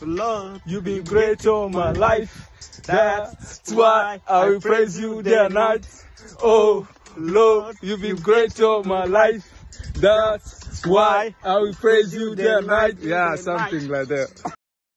Lord, you've been great all my life. That's why I will praise you day and night. Oh, Lord, you've been great all my life. That's why I will praise you day and night. Yeah, something like that.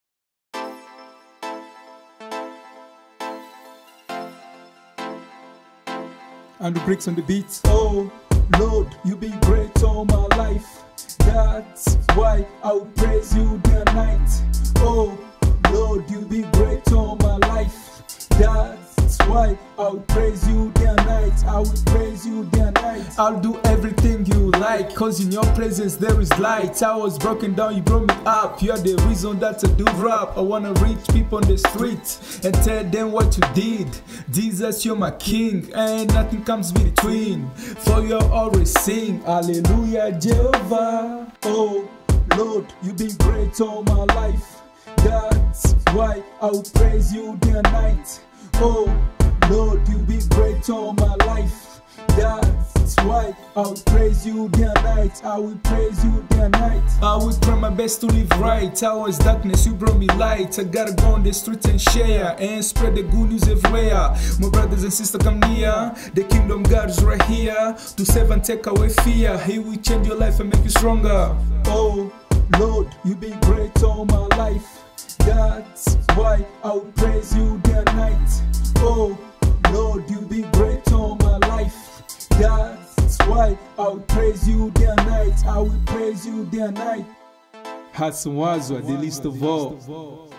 And the bricks on the beats. Oh, Lord, you've been great all my life. That's why I will praise you day and night. Oh, Lord, you've been great all my life. That's why I will praise you day and night. I will praise you day and night. I'll do everything you like, cause in your presence there is light. I was broken down, you brought me up. You're the reason that I do rap. I wanna reach people on the street and tell them what you did. Jesus, you're my king, and nothing comes between. For you're always sing, hallelujah, Jehovah. Oh, Lord, you've been great all my life. That's why I will praise you day and night. Oh, Lord, you've been great all my life. That's why I will praise you day and night. I will praise you day and night. I will try my best to live right. I was darkness, you brought me light. I gotta go on the street and share and spread the good news everywhere. My brothers and sisters, come near. The kingdom God is right here to save and take away fear. He will change your life and make you stronger. Oh, Lord, you've been great all my life. That's why I will praise you day and night. Oh, Lord, you've been great all my life. That's why I will praise you day and night. I will praise you day and night. Hudson Wazwa, the least of all.